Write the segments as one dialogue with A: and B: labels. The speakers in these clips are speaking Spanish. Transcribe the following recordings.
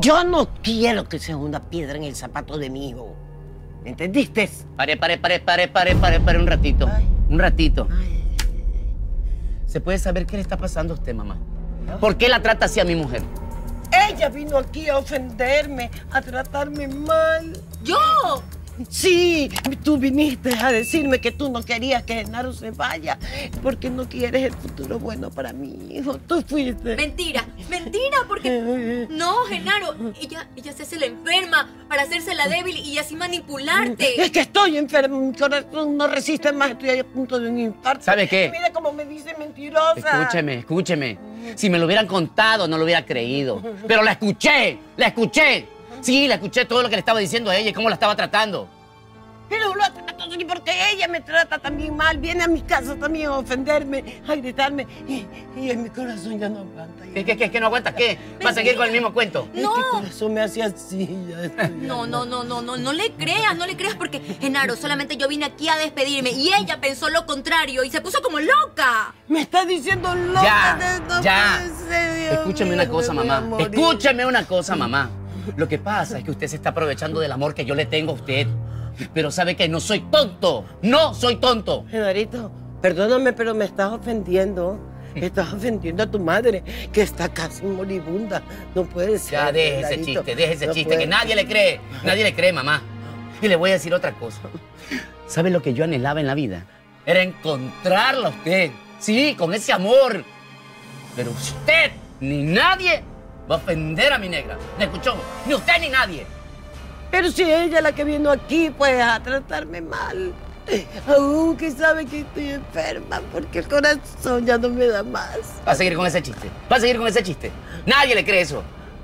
A: Yo no quiero que sea una piedra en el zapato de mi hijo. ¿Me entendiste?
B: Pare un ratito.
A: Ay.
B: Un ratito.
A: Ay.
B: ¿Se puede saber qué le está pasando a usted, mamá? ¿Por qué la trata así a mi mujer?
A: Ella vino aquí a ofenderme, a tratarme mal.
C: ¡Yo!
A: Sí, tú viniste a decirme que tú no querías que Genaro se vaya porque no quieres el futuro bueno para mi hijo. Tú fuiste.
C: Mentira, porque... No, Genaro, ella se hace la enferma para hacerse la débil y así manipularte.
A: Es que estoy enfermo, mi corazón no resiste más, estoy a punto de un infarto.
B: ¿Sabe qué?
A: Mira cómo me dice mentirosa.
B: Escúcheme. Si me lo hubieran contado, no lo hubiera creído. Pero la escuché. Sí, la escuché todo lo que le estaba diciendo a ella y cómo la estaba tratando.
A: Pero lo trato así porque ella me trata también mal. Viene a mi casa también a ofenderme, a gritarme. Y en mi corazón ya no aguanta.
B: ¿Qué no aguanta? ¿Qué? ¿Va a seguir con el mismo cuento?
A: Es que el corazón me hacía así.
C: No le creas porque, Genaro, solamente yo vine aquí a despedirme y ella pensó lo contrario y se puso como loca.
A: Me está diciendo loca.
B: Ya.
A: Puede ser, Dios
B: Escúcheme
A: mío,
B: una cosa,
A: me voy a
B: mamá.
A: morir.
B: Escúcheme una cosa, mamá. Lo que pasa es que usted se está aprovechando del amor que yo le tengo a usted. Pero ¿sabe qué? No soy tonto. No soy tonto.
A: Genarito, perdóname, pero me estás ofendiendo. Estás ofendiendo a tu madre, que está casi moribunda. No puede ser.
B: Ya, deje ese
A: Genarito.
B: chiste,
A: puede.
B: que nadie le cree. Nadie le cree, mamá. Y le voy a decir otra cosa. ¿Sabe lo que yo anhelaba en la vida? Era encontrarla a usted. Sí, con ese amor. Pero usted, ni nadie, va a ofender a mi negra. ¿Me escuchó? Ni usted ni nadie.
A: Pero si ella es la que vino aquí, pues, a tratarme mal. Aunque sabe que estoy enferma, porque el corazón ya no me da más.
B: Va a seguir con ese chiste. Nadie le cree eso.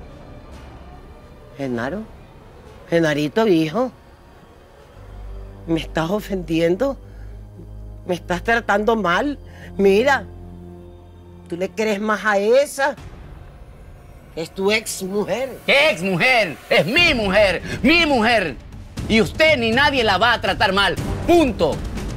A: Genaro, Genarito, hijo, ¿me estás ofendiendo? ¿Me estás tratando mal? Mira, ¿tú le crees más a esa? Es tu ex mujer.
B: ¿Qué ex mujer? Es mi mujer. Y usted ni nadie la va a tratar mal. Punto.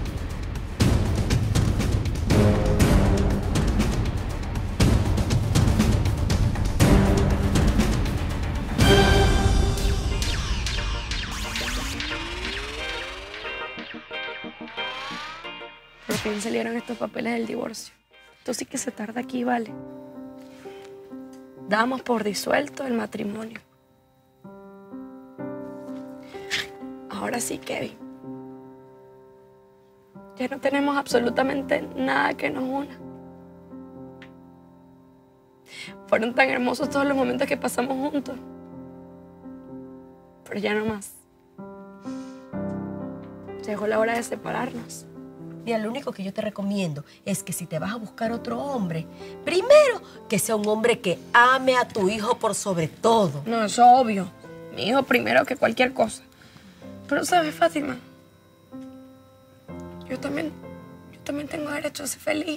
D: Por fin salieron estos papeles del divorcio. Esto sí que se tarda aquí, ¿vale? Damos por disuelto el matrimonio. Ahora sí, Kevin. Ya no tenemos absolutamente nada que nos una. Fueron tan hermosos todos los momentos que pasamos juntos. Pero ya no más. Llegó la hora de separarnos.
E: Mira, lo único que yo te recomiendo es que si te vas a buscar otro hombre, primero que sea un hombre que ame a tu hijo por sobre todo.
D: No, eso es obvio. Mi hijo primero que cualquier cosa. Pero, ¿sabes, Fátima? Yo también tengo derecho a ser feliz.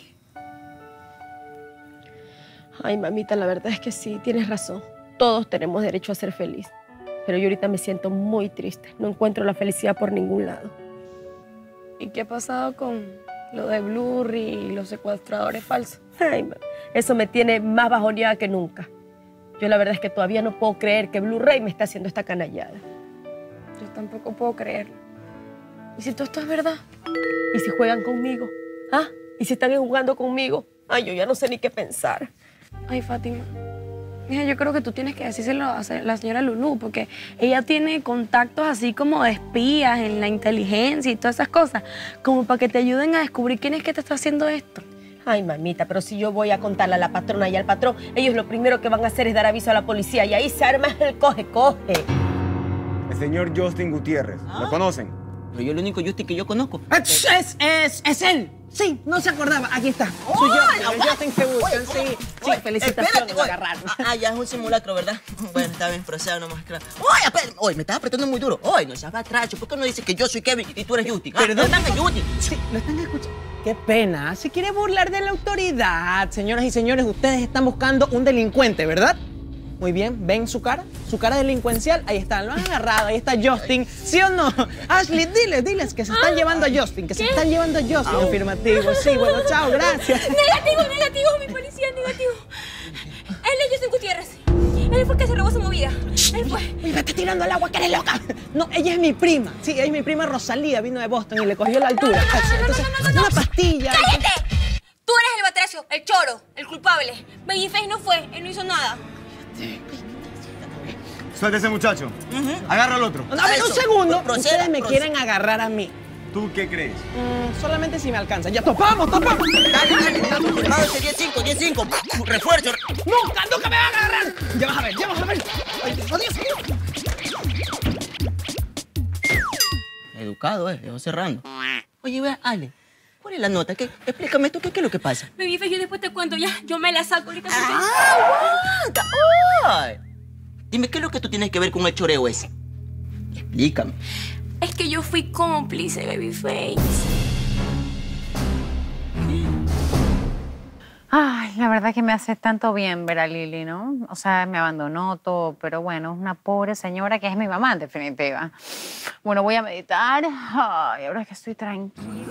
F: Ay, mamita, la verdad es que sí, tienes razón. Todos tenemos derecho a ser feliz. Pero yo ahorita me siento muy triste. No encuentro la felicidad por ningún lado.
D: ¿Y qué ha pasado con lo de Blurry y los secuestradores falsos?
F: Ay, eso me tiene más bajoneada que nunca. Yo la verdad es que todavía no puedo creer que Blu-ray me está haciendo esta canallada.
D: Yo tampoco puedo creerlo. ¿Y si todo esto es verdad?
F: ¿Y si juegan conmigo? ¿Ah? ¿Y si están jugando conmigo? Ay, yo ya no sé ni qué pensar.
D: Ay, Fátima. Mira, yo creo que tú tienes que decírselo a la señora Lulú, porque ella tiene contactos así como de espías en la inteligencia y todas esas cosas, como para que te ayuden a descubrir quién es que te está haciendo esto.
F: Ay, mamita, pero si yo voy a contarle a la patrona y al patrón, ellos lo primero que van a hacer es dar aviso a la policía y ahí se arma el coge-coge.
G: El señor Justin Gutiérrez. ¿Lo conocen?
B: Pero yo el único Justin que yo conozco.
H: Es él. Sí, no se acordaba. Aquí está. Soy yo, el Justin que buscan. Sí, felicitaciones, lo agarraron.
E: Ya es un simulacro, ¿verdad? Bueno, está bien, proceda nomás, claro. ¡Oye, espera! ¡Oye, me estás apretando muy duro! ¡Oye, no seas batracho! ¿Por qué no dices que yo soy Kevin y tú eres Justin?
H: Perdón.
E: ¿No están Justin?
H: Sí, lo están escuchando. Qué pena. Se quiere burlar de la autoridad. Señoras y señores, ustedes están buscando un delincuente, ¿verdad? Muy bien, ¿ven su cara delincuencial? Ahí está, lo han agarrado, ahí está Justin. ¿Sí o no? Ashley, diles que se están llevando a Justin, que se están llevando a Justin. Afirmativo, sí, bueno, chao, gracias.
C: Negativo, mi policía, negativo. Él es Justin Gutiérrez. Él fue el que se robó su movida. Él fue.
H: Oye, vete tirando al agua, que eres loca. No, ella es mi prima. Sí, ella es mi prima Rosalía, vino de Boston y le cogió la altura. Entonces, una pastilla.
C: ¡Cállate! Tú eres el batracio, el choro, el culpable. Babyface no fue, él no hizo nada.
G: Suelta ese muchacho. Agarra al otro.
H: A ver, un segundo.
E: Proceda,
H: Ustedes me quieren agarrar a mí.
G: ¿Tú qué crees?
H: Solamente si me alcanza. ¡Ya topamos, topamos!
E: Dale, confirmado ese 10-5. Refuerzo.
H: ¡Nunca, nunca me van a agarrar! Ya vas a ver, ya vas a ver. Ay, adiós.
E: Educado, yo cerrando. Oye, ve, Ale, ¿cuál es la nota? Explícame esto, ¿qué es lo que pasa?
C: Babyface, yo después te cuento, ya, yo me la saco ahorita.
E: ¡Aguanta! ¡Ay! Dime, ¿qué es lo que tú tienes que ver con el choreo ese? Explícame.
C: Es que yo fui cómplice, Babyface.
I: Ay, la verdad que me hace tanto bien ver a Lili, ¿no? O sea, me abandonó todo, pero bueno, es una pobre señora que es mi mamá, en definitiva. Bueno, voy a meditar. Ay, ahora que estoy tranquila.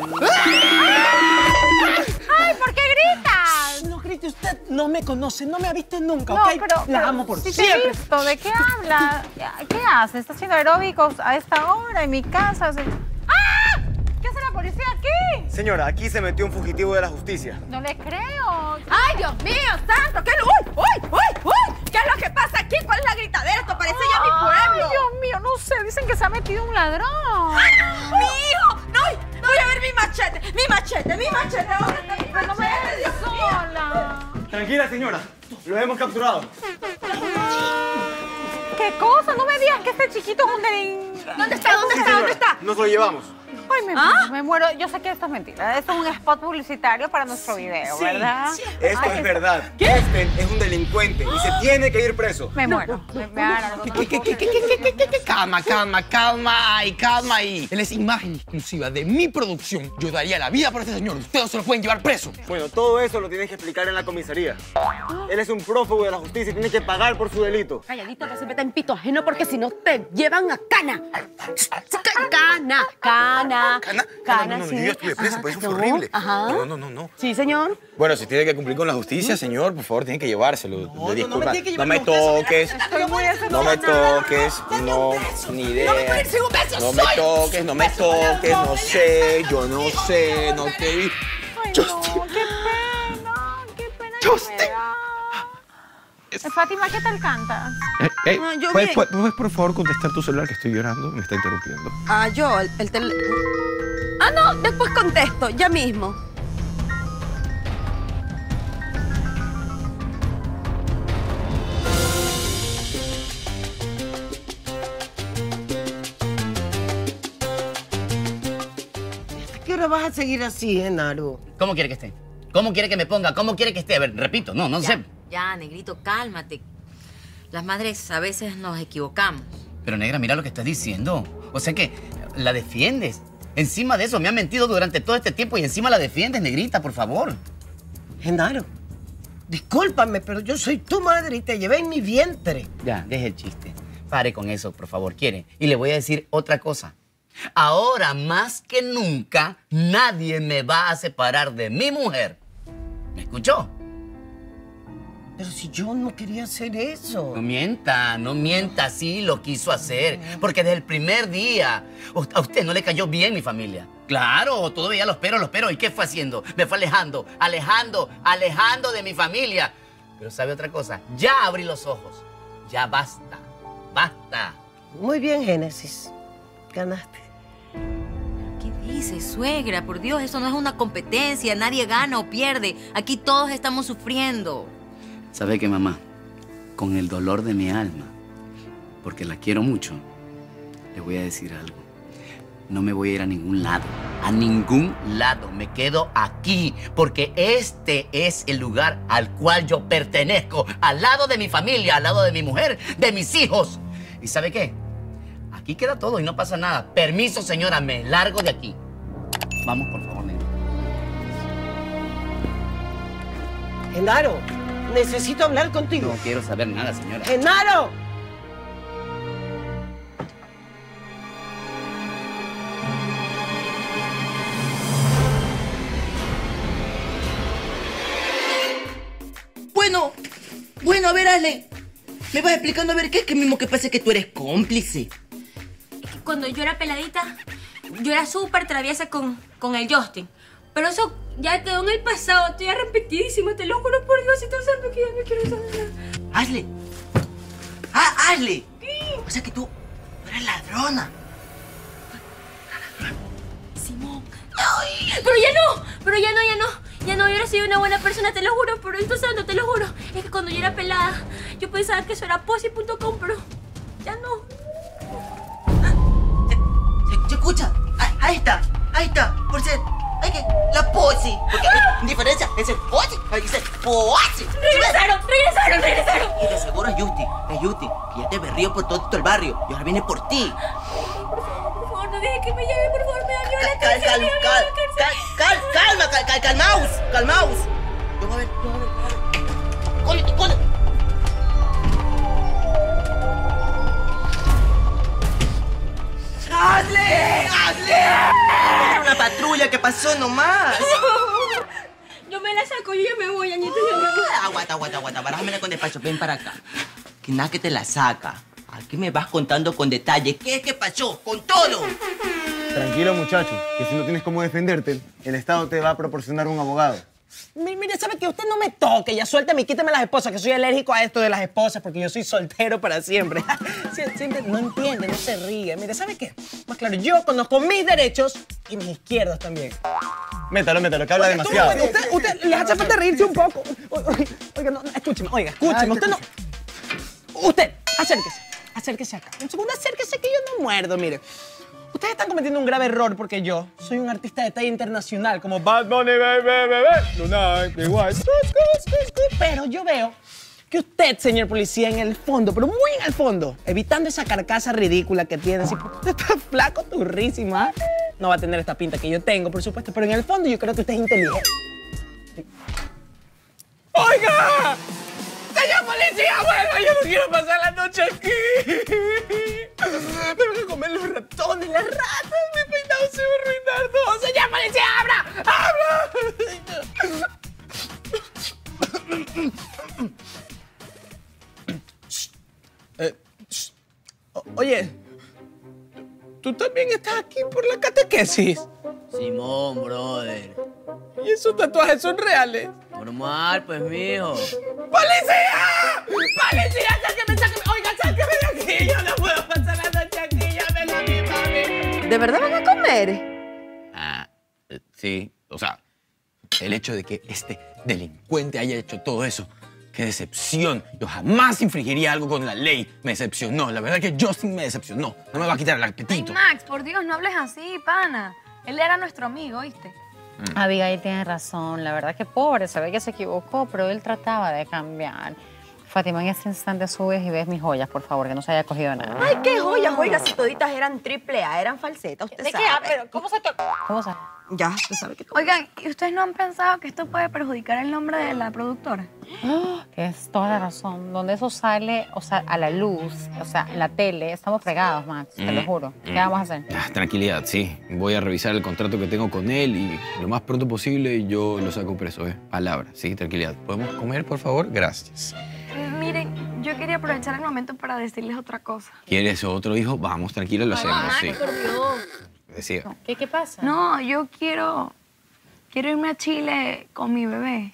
I: ¡Ay, ¿por qué gritas?
H: No grite, usted no me conoce, no me ha visto nunca,
I: No,
H: ¿ok?
I: pero
H: La amo por
I: si
H: siempre.
I: te he visto, ¿de qué habla? ¿Qué hace? ¿Está haciendo aeróbicos a esta hora en mi casa? ¡Ah! ¿Qué hace la policía aquí?
G: Señora, aquí se metió un fugitivo de la justicia.
I: No le creo.
C: ¡Ay, Dios mío, santo! ¿Qué es lo... ¡Uy! ¿Qué es lo que pasa aquí? ¿Cuál es la gritadera? Esto parece ya mi pueblo.
I: Ay, Dios mío, no sé. Dicen que se ha metido un ladrón.
C: ¡Mi hijo! ¡No! ¡Voy a ver mi machete! ¡Mi machete! ¿Dónde está mi
I: Pero no me
C: machete?
I: dejes sola.
G: Tranquila, señora. Lo hemos capturado.
I: ¿Qué cosa? No me digas que este chiquito es un delincuente.
C: ¿Dónde está?
G: Nos lo llevamos.
I: Ay, me muero. Yo sé que esto es mentira. Esto es un spot publicitario para nuestro video, ¿verdad?
G: Esto
I: Ay,
G: es verdad. Este es un delincuente y se tiene que ir preso.
I: Me muero. Me dan algo.
J: Calma ahí. Él es imagen exclusiva de mi producción. Yo daría la vida por este señor. Ustedes no se lo pueden llevar preso.
G: Bueno, todo eso lo tienes que explicar en la comisaría. Él es un prófugo de la justicia y tiene que pagar por su delito.
F: Calladito, no se meta en pito ajeno porque si no te llevan a cana. Cana.
J: No, yo ya estuve preso, pero eso fue horrible.
F: Ajá.
J: No.
F: Sí, señor.
J: Bueno, si tiene que cumplir con la justicia, señor, por favor, tiene que llevárselo.
H: No,
J: Disculpa.
H: no me tiene que
J: No me
H: llevar con
J: toques.
I: Estoy muy
J: No me toques. No, ni idea. No me toques. No sé. Yo no sé. No te vi.
I: Ay, no, qué pena. Qué pena.
J: Justin.
I: Que me da. Fátima, ¿qué tal cantas?
F: yo
J: ¿Puedes,
F: bien.
J: puedes, por favor, contestar tu celular que estoy llorando? Me está interrumpiendo.
F: Yo, el teléfono. No, después contesto, ya mismo.
A: ¿Hasta qué hora vas a seguir así, Genaro?
B: ¿Cómo quiere que esté? ¿Cómo quiere que me ponga? ¿Cómo quiere que esté? A ver, repito, no sé.
C: Ya, negrito, cálmate. Las madres a veces nos equivocamos.
B: Pero, negra, mira lo que estás diciendo. O sea que la defiendes. Encima de eso, me ha mentido durante todo este tiempo y encima la defiendes, negrita, por favor.
A: Genaro, discúlpame, pero yo soy tu madre y te llevé en mi vientre.
B: Ya, deje el chiste. Pare con eso, por favor, ¿quiere? Y le voy a decir otra cosa. Ahora, más que nunca, nadie me va a separar de mi mujer. ¿Me escuchó?
A: Pero si yo no quería hacer eso.
B: No mienta, sí lo quiso hacer. Porque desde el primer día a usted no le cayó bien mi familia. Claro, todavía lo espero. ¿Y qué fue haciendo? Me fue alejando de mi familia. Pero ¿sabe otra cosa? Ya abrí los ojos. Ya basta.
A: Muy bien, Génesis. Ganaste.
C: ¿Qué dices, suegra? Por Dios, eso no es una competencia. Nadie gana o pierde. Aquí todos estamos sufriendo.
B: ¿Sabe qué, mamá? Con el dolor de mi alma, porque la quiero mucho, le voy a decir algo. No me voy a ir a ningún lado. Me quedo aquí, porque este es el lugar al cual yo pertenezco. Al lado de mi familia, al lado de mi mujer, de mis hijos. ¿Y sabe qué? Aquí queda todo y no pasa nada. Permiso, señora, me largo de aquí. Vamos, por favor, negra.
A: Genaro, necesito hablar contigo.
B: No quiero saber nada, señora.
A: ¡Genaro!
E: Bueno, a ver, Ale.
B: me vas explicando a ver qué es que mismo que pasa que tú eres cómplice.
C: Es que cuando yo era peladita, yo era súper traviesa con el Justin. Pero eso ya quedó en el pasado. Estoy arrepentidísima, te lo juro por Dios. Estoy santo que ya no quiero saber nada.
B: ¡Ashley! ¡Ah, Ashley! ¿Qué? O sea que tú eres ladrona.
C: Simón. ¡Ay! Pero ya no, yo ahora soy una buena persona, te lo juro, por esto santo, te lo juro. Es que cuando yo era pelada, yo pensaba que eso era posi.com, pero ya no.
B: ¿Se escucha? Ahí está, por ser... Hay que... La posi. Porque hay diferencia, es el posi, hay que ser posi.
C: Regresaron.
B: Y de seguro es Justi, que ya te berrío por todo el barrio y ahora viene por ti.
C: Por favor, no dejes que me lleve, por favor, me da miedo la cárcel.
B: Calmaos. Yo a ver. Corre. ¡Hazle! Era una patrulla que pasó nomás.
C: Yo me la saco, yo ya me voy, Añito, yo me voy.
B: Aguanta, barájamela con despacho, ven para acá. Que nada que te la saca. Aquí me vas contando con detalle qué es que pasó, con todo.
G: Tranquilo, muchacho, que si no tienes cómo defenderte, el Estado te va a proporcionar un abogado.
H: Mire, ¿sabe qué? Usted no me toque, ya suélteme y quíteme las esposas, que soy alérgico a esto de las esposas porque yo soy soltero para siempre. Siempre no entiende, no se ríe. Mire, ¿sabe qué? Más claro, yo conozco mis derechos y mis izquierdos también.
G: Métalo, que habla demasiado.
H: Usted le hace falta reírse un poco. Oiga, no, escúcheme, usted no... Usted, acérquese acá. Un segundo, acérquese que yo no muerdo, mire. Ustedes están cometiendo un grave error porque yo soy un artista de talla internacional como Bad Bunny, pero yo veo que usted, señor policía, en el fondo, pero muy en el fondo, evitando esa carcasa ridícula que tiene, así, usted está flaco, turrísima, no va a tener esta pinta que yo tengo, por supuesto, pero en el fondo yo creo que usted es inteligente. ¡Oiga! ¡Señor policía, bueno, yo no quiero pasar la noche aquí! Me van a comer los ratones, las ratas, mi peinado se va a arruinar todo. ¡Señor policía, abra! Oye, ¿tú también estás aquí por la catequesis?
K: Simón, brother.
H: ¿Y esos tatuajes son reales?
K: Normal, pues, mijo.
H: ¡Policía! ¡Policía, sáqueme! Oiga, sáqueme de aquí. Yo no puedo pasar la noche aquí. Llámelo a mi mami.
E: ¿De verdad van a comer?
J: Sí, o sea, el hecho de que este delincuente haya hecho todo eso, qué decepción. Yo jamás infringiría algo con la ley. Me decepcionó. La verdad que Justin me decepcionó. No me va a quitar el apetito.
D: Ay, Max, por Dios, no hables así, pana. Él era nuestro amigo, ¿viste?
I: Abigail tiene razón. La verdad que pobre, sabe que se equivocó, pero él trataba de cambiar. Fátima, en este instante subes y ves mis joyas, por favor, que no se haya cogido nada.
E: Ay, qué joyas, oiga, si toditas eran AAA, eran falsetas, usted sabe.
I: ¿De qué? Pero, ¿cómo se te...? ¿Cómo se...?
E: Ya, usted sabe que...
D: Oigan, ¿y ustedes no han pensado que esto puede perjudicar el nombre de la productora?
I: Tienes toda la razón. Donde eso sale, o sea, a la luz, o sea, en la tele, estamos fregados, Max, te lo juro. ¿Qué vamos a hacer?
J: Tranquilidad, sí. Voy a revisar el contrato que tengo con él y lo más pronto posible yo lo saco preso, ¿eh? Palabra, sí, tranquilidad. ¿Podemos comer, por favor? Gracias.
D: Miren, yo quería aprovechar el momento para decirles otra cosa.
J: ¿Quieres otro hijo? Vamos, tranquilo, lo hacemos, sí.
C: Por Dios.
J: Decía.
I: ¿Qué pasa?
D: No, yo quiero irme a Chile con mi bebé.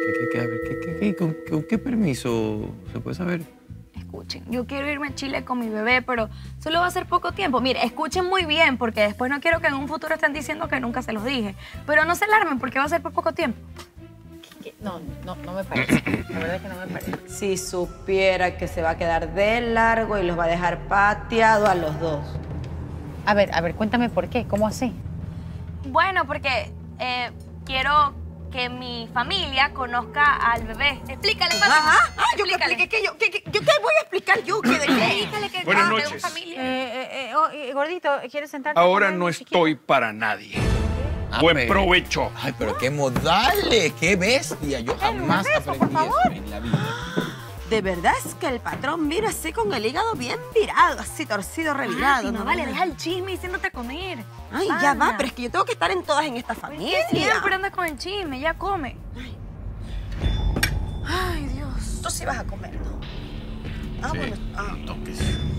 J: ¿Con qué permiso se puede saber?
D: Escuchen, yo quiero irme a Chile con mi bebé, pero solo va a ser poco tiempo. Mire, escuchen muy bien, porque después no quiero que en un futuro estén diciendo que nunca se los dije. Pero no se alarmen, porque va a ser por poco tiempo.
I: No me parece. La verdad es que no me parece.
E: Si supiera que se va a quedar de largo y los va a dejar pateado a los dos.
I: A ver, cuéntame por qué, ¿cómo así?
D: Bueno, porque quiero que mi familia conozca al bebé. Explícale, papi.
E: Yo le expliqué que yo... ¿Qué voy a explicar yo? ¿Qué de qué?
D: Explícale que
L: Buenas
D: tengo
L: noches.
D: familia.
I: Gordito, ¿quieres sentarte?
L: Ahora no estoy para nadie. Buen provecho.
J: Ay, pero qué modales, qué bestia. Yo jamás aprendí eso en la vida.
E: De verdad es que el patrón mira así con el hígado bien virado, así torcido, revirado.
D: No, vale, deja el chisme y siéntate a comer.
E: Ay, ya va, pero es que yo tengo que estar en todas en esta familia.
D: Siempre andas con el chisme, ya come.
E: Ay, Dios. Tú sí vas a comer, ¿no?
B: Sí,
A: bueno. Ah.
B: no toques.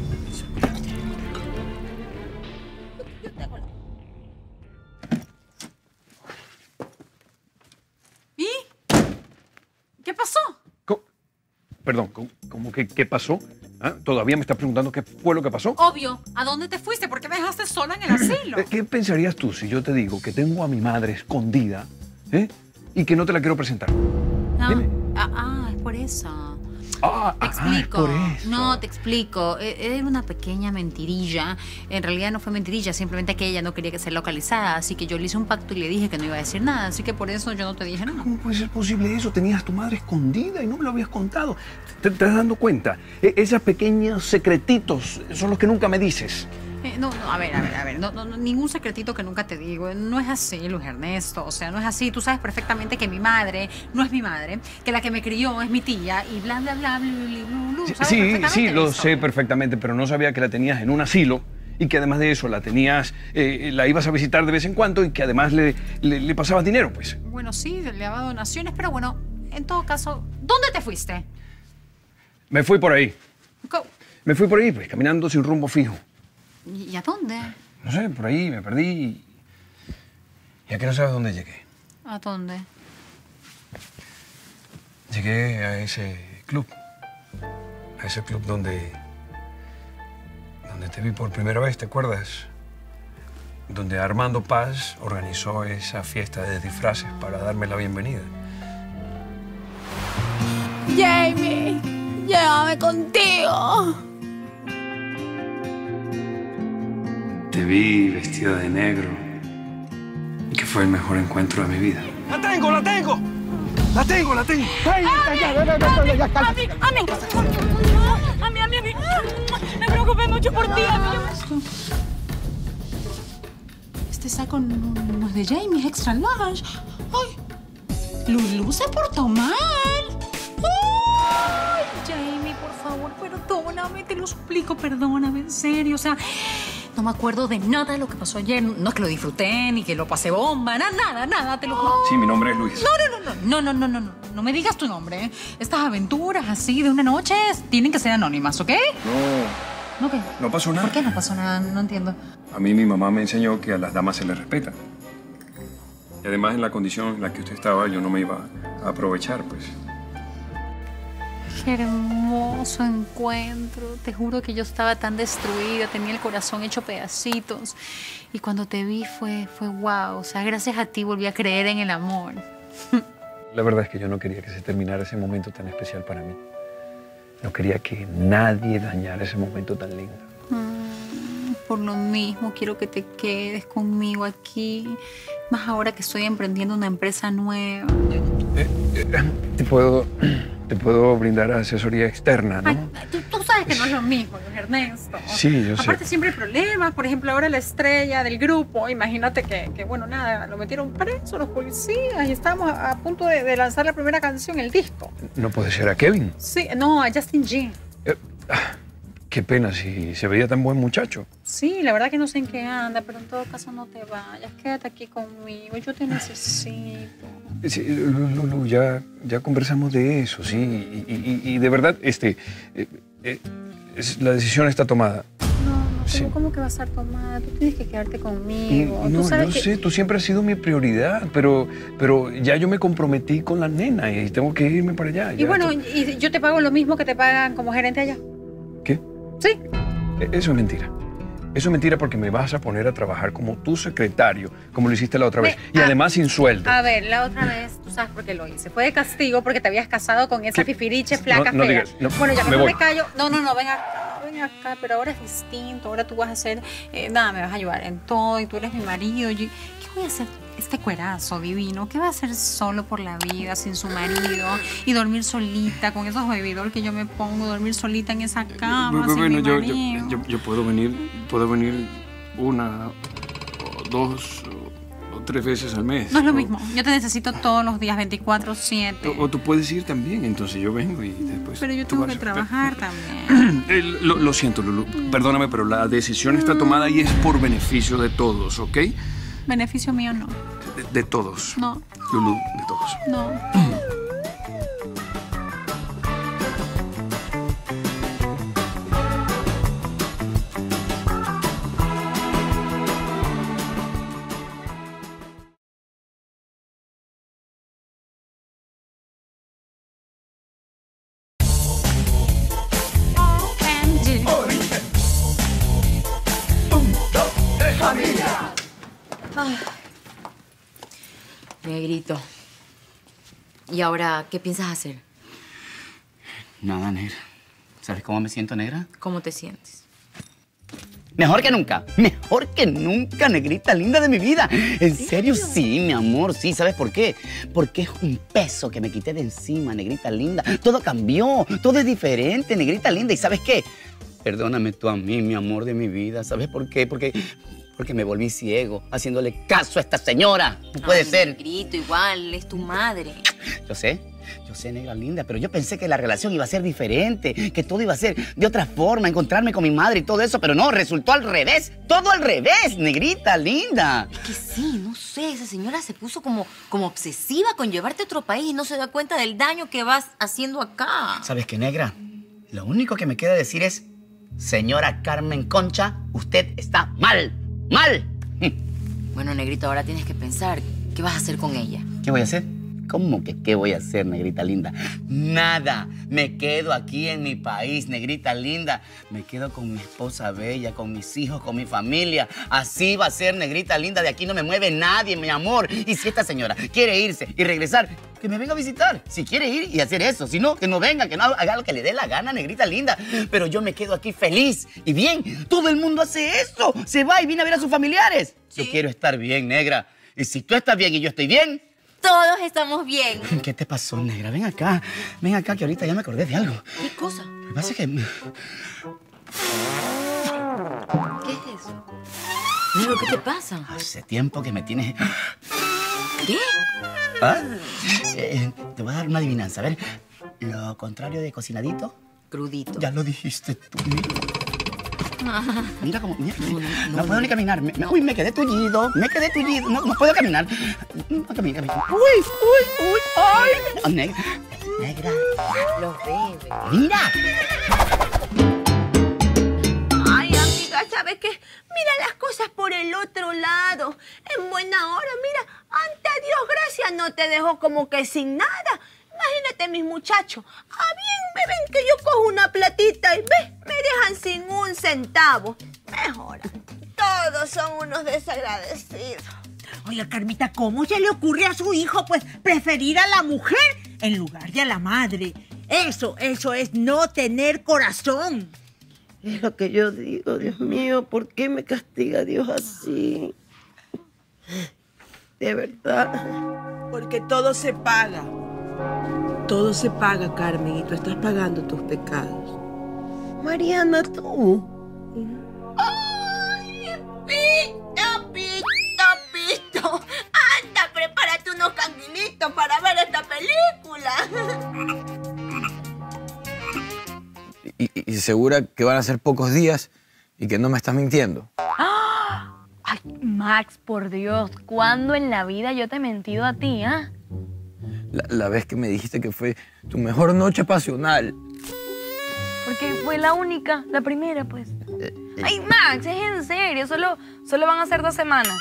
I: ¿Y? ¿Qué pasó?
L: Perdón, ¿cómo que qué pasó? ¿Ah? ¿Todavía me estás preguntando qué fue lo que pasó?
I: Obvio. ¿A dónde te fuiste? ¿Por qué me dejaste sola en el asilo?
L: ¿Qué pensarías tú si yo te digo que tengo a mi madre escondida y que no te la quiero presentar? Dime.
I: Es por eso.
L: Te
I: explico.
L: por eso.
I: No, te explico. Era una pequeña mentirilla. En realidad no fue mentirilla, simplemente que ella no quería que sea localizada. Así que yo le hice un pacto y le dije que no iba a decir nada. Así que por eso yo no te dije nada.
L: ¿Cómo puede ser posible eso? Tenías a tu madre escondida y no me lo habías contado. ¿Te estás dando cuenta? Esos pequeños secretitos son los que nunca me dices.
I: No, a ver. No, ningún secretito que nunca te digo. No es así, Luis Ernesto. O sea, no es así. Tú sabes perfectamente que mi madre no es mi madre, que la que me crió es mi tía y bla, bla, bla, bla, bla, bla.
L: Sí, lo sé perfectamente, pero no sabía que la tenías en un asilo y que además de eso la tenías, la ibas a visitar de vez en cuando y que además le pasabas dinero, pues.
I: Bueno, sí, le daba donaciones, pero bueno, en todo caso, ¿dónde te fuiste?
L: Me fui por ahí.
I: ¿Cómo?
L: Me fui por ahí, pues, caminando sin rumbo fijo.
I: ¿Y a dónde?
L: No sé, por ahí me perdí. ¿Y a qué no sabes dónde llegué?
I: ¿A dónde?
L: Llegué a ese club. A ese club donde te vi por primera vez, ¿te acuerdas? Donde Armando Paz organizó esa fiesta de disfraces para darme la bienvenida.
C: Jamie, llévame contigo.
L: Te vi vestida de negro, que fue el mejor encuentro de mi vida. ¡La tengo! ¡La tengo! ¡La tengo! ¡La tengo! ¡Ay,
C: ¡Ami! Me preocupé mucho por ti,
I: Este saco no es de Jamie, es extra large. ¡Ay! Lulú se portó mal. ¡Ay! Jamie, por favor, perdóname, te lo suplico, perdóname, en serio. O sea, no me acuerdo de nada de lo que pasó ayer. No es que lo disfruté, ni que lo pasé bomba, nada, te lo juro.
L: Sí, mi nombre es Luis.
I: No me digas tu nombre. Estas aventuras así de una noche tienen que ser anónimas, ¿ok? ¿No qué?
L: No pasó nada.
I: ¿Por qué no pasó nada? No entiendo.
L: A mí mi mamá me enseñó que a las damas se les respeta. Y además en la condición en la que usted estaba, yo no me iba a aprovechar, pues.
I: Qué hermoso encuentro. Te juro que yo estaba tan destruida, tenía el corazón hecho pedacitos. Y cuando te vi fue wow. O sea, gracias a ti volví a creer en el amor.
L: La verdad es que yo no quería que se terminara ese momento tan especial para mí. No quería que nadie dañara ese momento tan lindo.
I: Por lo mismo, quiero que te quedes conmigo aquí. Más ahora que estoy emprendiendo una empresa nueva.
L: Te puedo brindar asesoría externa, ¿no?
I: Ay, tú sabes que no es lo mismo, Luis Ernesto.
L: Sí, yo sé.
I: Aparte siempre hay problemas. Por ejemplo, ahora la estrella del grupo. Imagínate que bueno, nada, lo metieron preso los policías y estábamos a punto de lanzar la primera canción, el disco.
L: ¿No puede ser a Kevin?
I: Sí, no, a Justin G.
L: Qué pena, si se veía tan buen muchacho.
I: Sí, la verdad que no sé en qué anda, pero en todo caso no te vayas. Quédate aquí conmigo, yo te necesito.
L: Sí, Lulu, ya conversamos de eso, sí. Y de verdad, la decisión está tomada.
I: No,
L: Sí.
I: ¿Cómo que va a estar tomada? Tú tienes que quedarte conmigo.
L: No,
I: Tú sabes
L: yo sé, tú siempre has sido mi prioridad, pero ya yo me comprometí con la nena y tengo que irme para allá.
I: Y bueno, y yo te pago lo mismo que te pagan como gerente allá.
L: ¿Qué?
I: Sí.
L: Eso es mentira. Eso es mentira porque me vas a poner a trabajar como tu secretario, como lo hiciste la otra vez. Y además sin sueldo.
I: A ver, la otra vez, tú sabes por qué lo hice. Fue de castigo porque te habías casado con esa fifiriche flaca
L: no
I: fea.
L: digas, no,
I: Bueno, ya
L: me
I: mejor
L: voy.
I: me callo. No, ven acá, pero ahora es distinto. Ahora tú vas a hacer, nada, me vas a ayudar en todo y tú eres mi marido. ¿Qué voy a hacer? Este cuerazo divino, ¿qué va a hacer solo por la vida, sin su marido? Y dormir solita, con esos baby doll que yo me pongo, dormir solita en esa cama, sin mi marido.
L: yo puedo venir una, o dos, o tres veces al mes.
I: No es lo mismo, yo te necesito todos los días, 24/7.
L: O tú puedes ir también, entonces yo vengo y después...
I: Pero yo
L: tú
I: tengo
L: vas.
I: que trabajar también.
L: Lo siento, Lulu. Perdóname, pero la decisión está tomada y es por beneficio de todos, ¿ok?
I: Beneficio mío no.
L: De todos.
I: No.
L: Lulu, de todos.
I: No.
M: Negrito. ¿Y ahora qué piensas hacer?
B: Nada, negra. ¿Sabes cómo me siento, negra?
M: ¿Cómo te sientes?
B: Mejor que nunca, negrita linda de mi vida. ¿En serio? Sí, mi amor, sí. ¿Sabes por qué? Porque es un peso que me quité de encima, negrita linda. Todo cambió, todo es diferente, negrita linda. ¿Y sabes qué? Perdóname tú a mí, mi amor de mi vida. ¿Sabes por qué? Porque me volví ciego, haciéndole caso a esta señora. No puede ser.
M: Negrito, igual, es tu madre.
B: Yo sé, negra linda, pero yo pensé que la relación iba a ser diferente, que todo iba a ser de otra forma, encontrarme con mi madre y todo eso, pero no, resultó al revés, todo al revés, negrita linda.
M: Es que sí, no sé, esa señora se puso como obsesiva con llevarte a otro país y no se da cuenta del daño que vas haciendo acá.
B: ¿Sabes qué, negra? Lo único que me queda decir es, señora Carmen Concha, usted está mal, mal.
M: Bueno, negrito, ahora tienes que pensar, ¿qué vas a hacer con ella?
B: ¿Qué voy a hacer? ¿Cómo que qué voy a hacer, negrita linda? Nada. Me quedo aquí en mi país, negrita linda. Me quedo con mi esposa bella, con mis hijos, con mi familia. Así va a ser, negrita linda. De aquí no me mueve nadie, mi amor. Y si esta señora quiere irse y regresar, que me venga a visitar. Si quiere ir y hacer eso. Si no, que no venga, que no haga lo que le dé la gana, negrita linda. Pero yo me quedo aquí feliz y bien. Todo el mundo hace eso. Se va y viene a ver a sus familiares. Sí. Yo quiero estar bien, negra. Y si tú estás bien y yo estoy bien...
M: Todos estamos bien.
B: ¿Qué te pasó, negra? Ven acá, que ahorita ya me acordé de algo.
M: ¿Qué cosa?
B: Lo que pasa es que...
M: ¿Qué es eso? Negro, ¿qué te pasa?
B: Hace tiempo que me tienes...
M: ¿Qué?
B: ¿Ah? Te voy a dar una adivinanza. A ver, lo contrario de cocinadito...
M: Crudito.
B: Ya lo dijiste tú. Mira cómo... No puedo ni caminar. Uy, me quedé tullido. No puedo caminar. No camino. Uy. Ay. Oh, negra.
M: Los bebés.
B: Mira.
E: Ay, amiga, ¿sabes qué? Mira las cosas por el otro lado. En buena hora, mira, ante Dios gracias no te dejo como que sin nada. Imagínate, mis muchachos. Bien me ven que yo cojo una platita y ve, me dejan sin un centavo. Mejor. Todos son unos desagradecidos.
N: Oiga, Carmita, ¿cómo se le ocurre a su hijo, pues, preferir a la mujer en lugar de a la madre? Eso es no tener corazón.
A: Es lo que yo digo, Dios mío, ¿por qué me castiga Dios así? De verdad.
O: Porque todo se paga. Todo se paga, Carmen, y tú estás pagando tus pecados.
A: Mariana, tú.
E: ¡Ay, Pito! ¡Anda, prepárate unos canguilitos para ver esta película!
J: ¿Y segura que van a ser pocos días y que no me estás mintiendo?
D: Ay, Max, por Dios, ¿cuándo en la vida yo te he mentido a ti, ah?
J: La vez que me dijiste que fue tu mejor noche pasional.
D: Porque fue la única, la primera, pues. Ay, Max, es en serio, solo van a ser 2 semanas.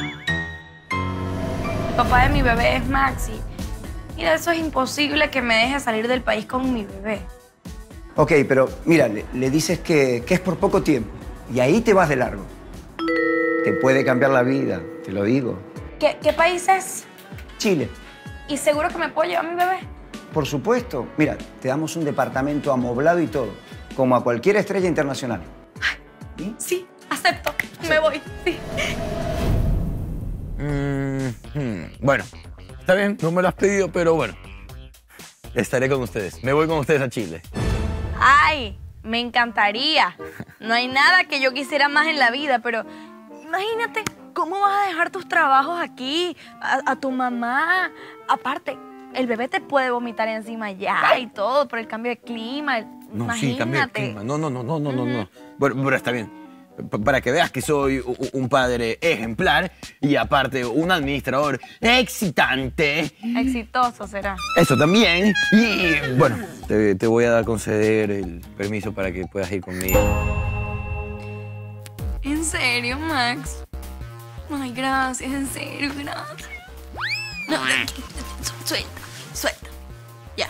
D: El papá de mi bebé es Max y mira, eso es imposible que me deje salir del país con mi bebé.
P: Ok, pero mira, le dices que es por poco tiempo y ahí te vas de largo. Te puede cambiar la vida, te lo digo.
D: ¿Qué país es?
P: Chile.
D: ¿Y seguro que me puedo llevar a mi bebé?
P: Por supuesto. Mira, te damos un departamento amoblado y todo, como a cualquier estrella internacional.
D: ¿Sí? Sí, acepto. Me voy, sí.
J: Bueno, está bien, no me lo has pedido, pero bueno. Estaré con ustedes. Me voy con ustedes a Chile.
D: Ay, me encantaría. No hay nada que yo quisiera más en la vida, pero imagínate, ¿cómo vas a dejar tus trabajos aquí? A tu mamá. Aparte, el bebé te puede vomitar encima ya y todo por el cambio de clima.
J: No,
D: imagínate.
J: sí, cambio de clima. No. Bueno, pero está bien. Para que veas que soy un padre ejemplar y aparte un administrador excitante.
D: Exitoso será.
J: Eso también. Y bueno, te voy a conceder el permiso para que puedas ir conmigo.
D: ¿En serio, Max? Ay, gracias, en serio, gracias. No, suelta. Ya.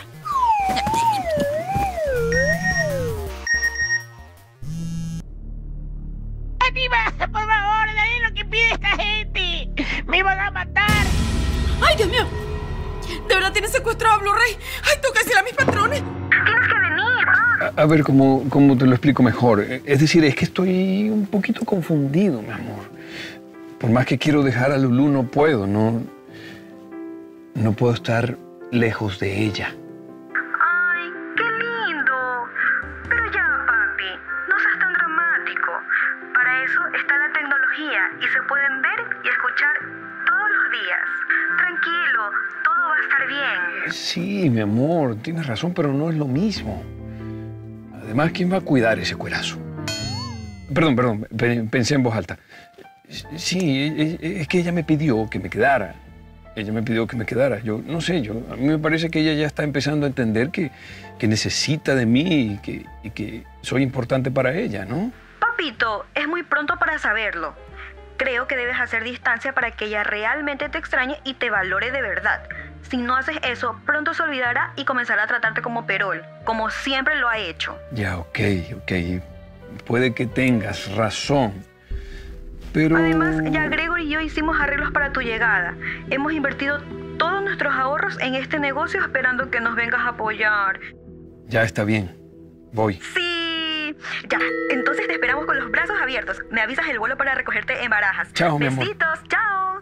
N: ¡Aníbal, por favor! ¡De ahí lo que pide esta gente! ¡Me van a matar!
Q: ¡Ay, Dios mío! ¿De verdad tienes secuestrado a Blu-ray? ¡Ay, tengo que decirle a mis patrones! ¡Tienes que venir!
L: A ver, ¿cómo te lo explico mejor? Es decir, es que estoy un poquito confundido, mi amor. Por más que quiero dejar a Lulú, no puedo, no puedo estar lejos de ella.
R: ¡Ay, qué lindo! Pero ya, papi, no seas tan dramático. Para eso está la tecnología y se pueden ver y escuchar todos los días. Tranquilo, todo va a estar bien.
L: Sí, mi amor, tienes razón, pero no es lo mismo. Además, ¿quién va a cuidar ese cuerazo? Perdón, pensé en voz alta. Sí, es que ella me pidió que me quedara. Yo no sé, a mí me parece que ella ya está empezando a entender que necesita de mí y que soy importante para ella, ¿no?
R: Papito, es muy pronto para saberlo. Creo que debes hacer distancia para que ella realmente te extrañe y te valore de verdad. Si no haces eso, pronto se olvidará y comenzará a tratarte como perol, como siempre lo ha hecho.
L: Ya, ok. Puede que tengas razón, pero...
R: Además, ya Gregory y yo hicimos arreglos para tu llegada. Hemos invertido todos nuestros ahorros en este negocio esperando que nos vengas a apoyar.
L: Ya está bien, voy.
R: Sí, ya. Entonces te esperamos con los brazos abiertos. Me avisas el vuelo para recogerte en Barajas.
L: Chao, mi amor.
R: Besitos, chao.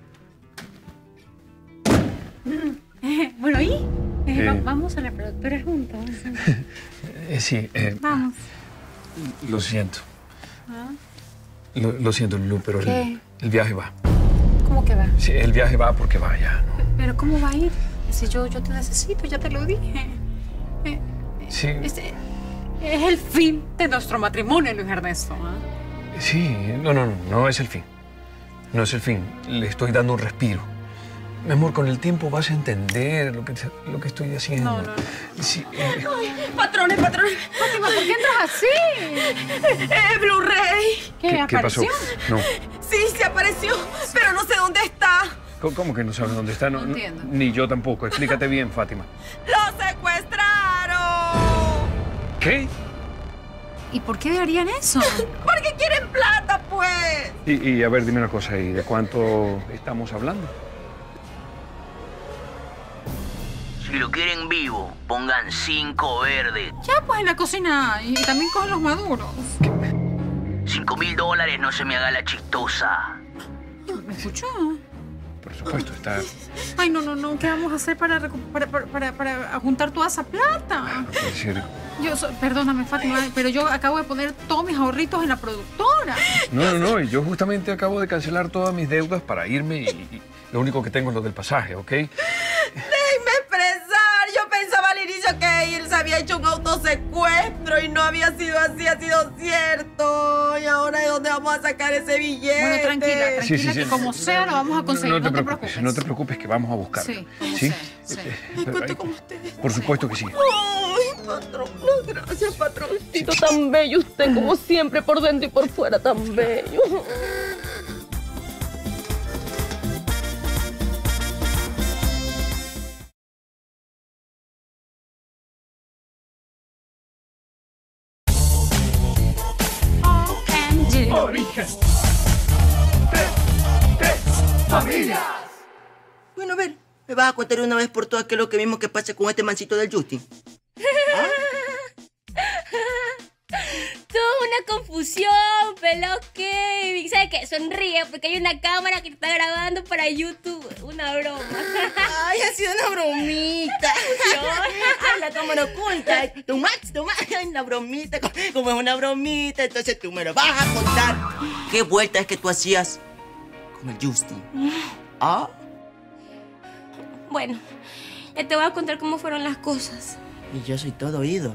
I: Bueno, ¿y? Vamos a la productora juntos.
L: Sí.
I: Vamos.
L: Lo siento. Lo siento, Lulú, pero el viaje va.
I: ¿Cómo que va?
L: Sí, el viaje va porque va ya, ¿no?
I: ¿Pero cómo va a ir? Si yo te necesito, ya te lo dije.
L: Sí.
I: Es el fin de nuestro matrimonio, Luis Ernesto.
L: Sí, no es el fin. No es el fin. Le estoy dando un respiro. Mi amor, con el tiempo vas a entender lo que estoy haciendo.
I: No.
L: Sí,
Q: ¡Patrones!
I: Fátima, ¿por qué entras así?
Q: Blu-ray.
L: ¿Qué pasó? No.
Q: Sí, se apareció, pero no sé dónde está.
L: ¿Cómo que no sabes dónde está?
I: No entiendo.
L: Ni yo tampoco. Explícate bien, Fátima.
Q: ¡Lo secuestraron!
L: ¿Qué?
I: ¿Y por qué harían eso?
Q: Porque quieren plata, pues.
L: Y a ver, dime una cosa. ¿Y de cuánto estamos hablando?
K: Si lo quieren vivo, pongan 5 verdes.
I: Ya, pues en la cocina. Y también con los maduros.
K: $5.000 no se me haga la chistosa.
I: ¿Me escuchó?
L: Por supuesto, está...
I: Ay, no. ¿Qué vamos a hacer para juntar toda esa plata?
L: Puede ser...
I: Perdóname, Fátima, pero yo acabo de poner todos mis ahorritos en la productora.
L: No. Y yo justamente acabo de cancelar todas mis deudas para irme y lo único que tengo es lo del pasaje, ¿ok?
Q: Déjenme expresar. Yo pensaba al inicio que él se había hecho un autosecuestro y no había sido así, ha sido cierto. Y ahora ¿de dónde vamos a sacar ese billete?
I: Bueno, tranquila,
L: Sí.
I: que como sea lo vamos a conseguir.
L: No te preocupes, que vamos a buscarlo.
I: Sí, como sea. Sí.
Q: Cuento con ustedes.
L: Por supuesto que sí.
Q: Ay, patrón, gracias, patroncito.
F: Tan bello usted, como siempre, por dentro y por fuera, tan bello.
S: Origen. Tres familias.
K: Bueno, a ver, ¿me vas a contar una vez por todas qué es lo que mismo que pasa con este mancito del Justin?
C: Toda una confusión, pelado Kevin. ¿Sabes qué? Sonríe porque hay una cámara que está grabando para YouTube. Una broma.
K: Ay, ha sido una bromita. Ay, la cámara oculta. Tomás. Ay, la bromita. Como es una bromita, entonces tú me lo vas a contar. ¿Qué vuelta es que tú hacías con el Justin? ¿Ah?
C: Bueno, ya te voy a contar cómo fueron las cosas.
K: Y yo soy todo oído.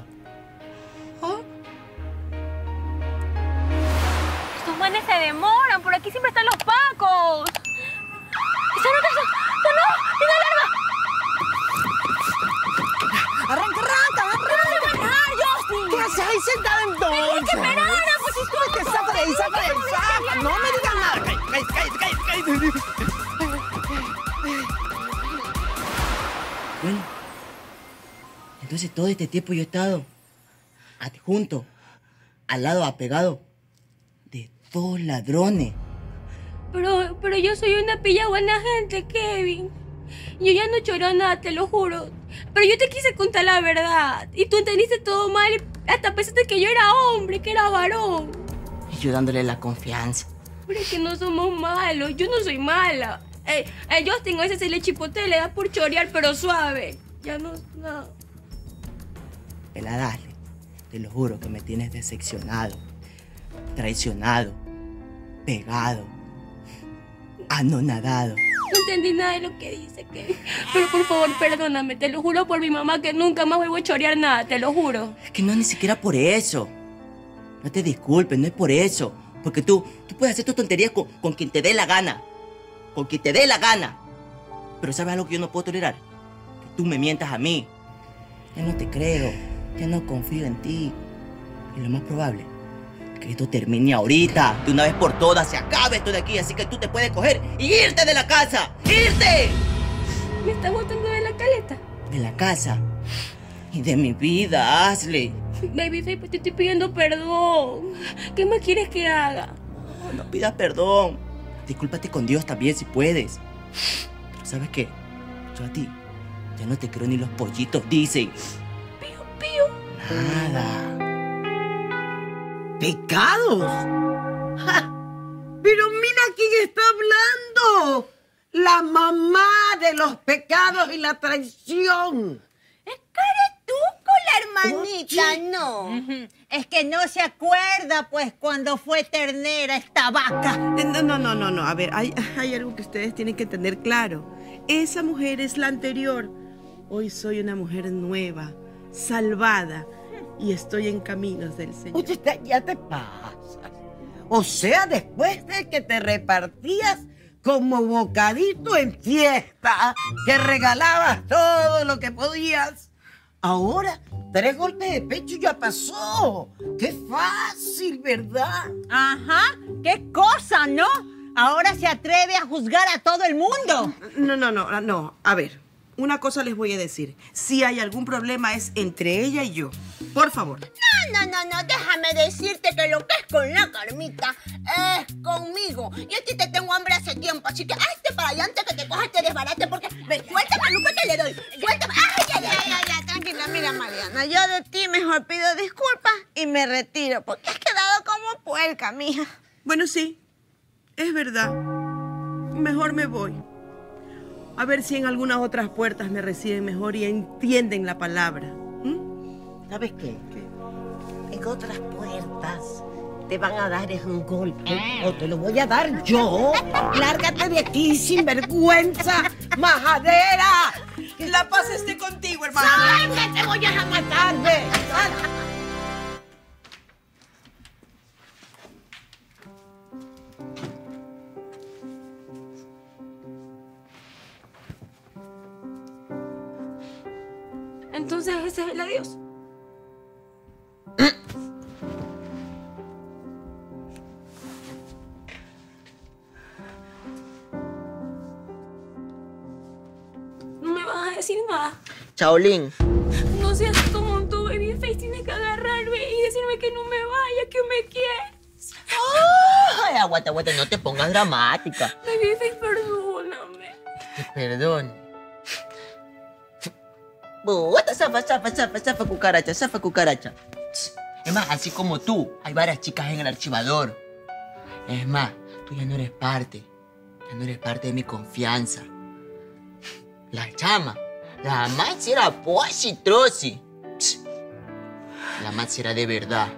C: Estos manes se demoran. Por aquí siempre están los pacos. ¡Está en casa! ¡No! ¡Tiene alarma!
K: ¡Arranca!
C: ¡Justin!
K: ¿Qué haces ahí sentada entonces?
C: ¡Tenía que esperar! Pues si tú...
K: ¡Que saca de ahí! ¡No me digas nada! ¡Cállate! Bueno, entonces todo este tiempo yo he estado adjunto, al lado, apegado de 2 ladrones.
C: Pero yo soy una pilla buena gente, Kevin. Yo ya no lloro nada, te lo juro. Pero yo te quise contar la verdad. Y tú entendiste todo mal. Hasta pensaste que yo era hombre, que era varón.
K: Y yo dándole la confianza.
C: Pero es que no somos malos. Yo no soy mala. Justin a veces se le chipotea, le da por chorear, pero suave. Ya no...
K: Pelada, dale. Te lo juro que me tienes decepcionado, traicionado, pegado, anonadado.
C: No entendí nada de lo que dice, Kevin. Pero por favor, perdóname. Te lo juro por mi mamá que nunca más vuelvo a chorear nada. Te lo juro.
K: Es que no es ni siquiera por eso. No te disculpes, no es por eso. Porque tú puedes hacer tus tonterías con quien te dé la gana. Con quien te dé la gana. Pero ¿sabes algo que yo no puedo tolerar? Que tú me mientas a mí. Ya no te creo. Ya no confío en ti. Y lo más probable es que esto termine ahorita. De una vez por todas se acabe esto de aquí. Así que tú te puedes coger y irte de la casa. ¡Irte!
C: ¿Me estás botando de la caleta?
K: De la casa. Y de mi vida, Ashley.
C: Babyface, pues te estoy pidiendo perdón. ¿Qué más quieres que haga?
K: No pidas perdón. Discúlpate con Dios también si puedes. Pero ¿sabes qué? Yo a ti ya no te creo ni los pollitos dicen.
C: Pío, pío.
K: Nada.
A: ¿Pecados? ¡Ja! Pero mira quién está hablando. La mamá de los pecados y la traición.
N: Tú con la hermanita, no. Es que no se acuerda, pues, cuando fue ternera esta vaca.
O: No. A ver, hay algo que ustedes tienen que tener claro. Esa mujer es la anterior. Hoy soy una mujer nueva, salvada, y estoy en caminos del Señor.
A: Oye, ya te pasas. O sea, después de que te repartías como bocadito en fiesta, que regalabas todo lo que podías, ahora 3 golpes de pecho ya pasó. ¡Qué fácil, ¿verdad?
N: Ajá, qué cosa, ¿no? Ahora se atreve a juzgar a todo el mundo.
O: No. A ver, una cosa les voy a decir. Si hay algún problema es entre ella y yo. Por favor.
E: No, déjame decirte que lo que es con la Carmita es conmigo. Y a ti te tengo hambre hace tiempo, así que hazte para allá antes que te cojas este desbarate, porque suéltame a Lupe que le doy. Suéltame.
N: Ya, tranquila, mira, Mariana, yo de ti mejor pido disculpas y me retiro, porque has quedado como puerca, mija.
O: Bueno, sí, es verdad. Mejor me voy. A ver si en algunas otras puertas me reciben mejor y entienden la palabra.
A: ¿Sabes qué? En otras puertas te van a dar un golpe o te lo voy a dar yo. Lárgate de aquí, sinvergüenza, majadera.
O: Que la paz esté contigo, hermano.
A: ¡Sal, que te voy a matar! ¡Ve! ¡Sal!
C: Entonces ese es el adiós. No me vas a decir nada.
K: Chaolín.
C: No seas como tú, Babyface. Tienes que agarrarme y decirme que no me vaya, que me quieres.
K: Ay, aguanta, no te pongas dramática.
C: Babyface, perdóname.
K: Te perdono. Zafa, cucaracha. Es más, así como tú, hay varias chicas en el archivador. Es más, tú ya no eres parte de mi confianza. La chama, la más era posi trosi. La más era de verdad.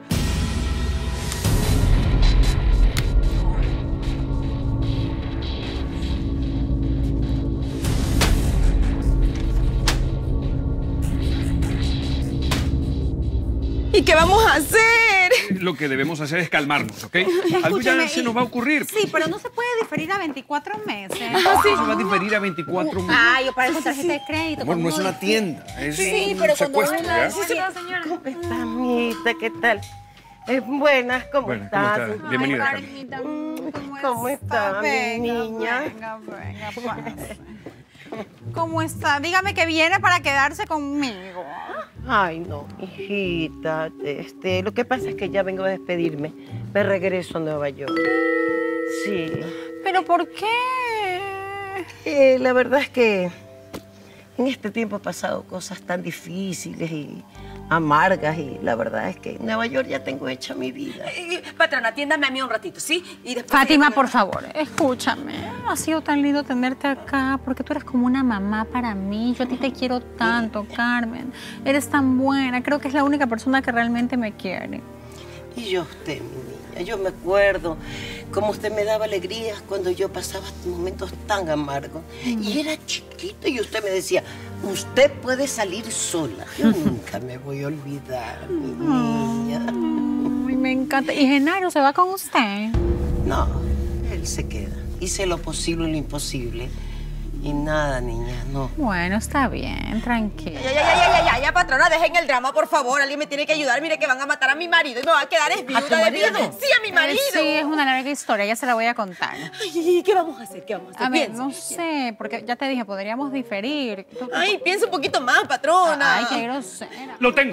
O: ¿Y qué vamos a hacer?
L: Lo que debemos hacer es calmarnos, ¿ok? Algo ya se nos va a ocurrir.
I: Sí, pero no se puede diferir a 24 meses.
L: ¿Cómo se va a diferir a 24 meses?
I: Ay, yo para con tarjeta de crédito.
L: Amor, no es una tienda, es
A: Sí,
L: un
A: pero
L: secuestro, ¿ya?
A: señora. ¿Cómo está, amita? ¿Qué tal? Buenas, ¿cómo
L: Bueno,
A: estás?
L: ¿cómo está? Bienvenida, Carmen.
A: ¿Cómo está, mi niña?
I: Venga, pase. ¿Cómo está? Dígame que viene para quedarse conmigo.
A: Ay, no, hijita. Lo que pasa es que ya vengo a despedirme. Me regreso a Nueva York. Sí.
I: ¿Pero por qué?
A: La verdad es que en este tiempo he pasado cosas tan difíciles y amargas y la verdad es que en Nueva York ya tengo hecha mi vida.
Q: Patrona, atiéndame a mí un ratito, ¿sí? Y después
I: Fátima, por favor, escúchame. Ha sido tan lindo tenerte acá porque tú eres como una mamá para mí. Yo a ti te quiero tanto, Carmen. Eres tan buena. Creo que es la única persona que realmente me quiere.
A: Y yo usted, mi niña, yo me acuerdo cómo usted me daba alegrías cuando yo pasaba momentos tan amargos. Y era chiquito y usted me decía, usted puede salir sola. Yo nunca me voy a olvidar, mi niña.
I: Ay, me encanta. ¿Y Genaro se va con usted?
A: No, él se queda. Hice lo posible y lo imposible. Y nada, niña, no.
I: Bueno, está bien, tranquila.
Q: Ya, patrona, dejen el drama, por favor. Alguien me tiene que ayudar. Mire que van a matar a mi marido y me va a quedar viuda de viuda. Sí, a mi marido.
I: Sí, es una larga historia, ya se la voy a contar.
Q: Ay, ¿qué vamos a hacer? ¿Qué vamos a hacer?
I: A ver, no sé, porque ya te dije, podríamos diferir.
Q: Ay, piensa un poquito más, patrona.
I: Ay, qué grosera.
L: ¡Lo tengo!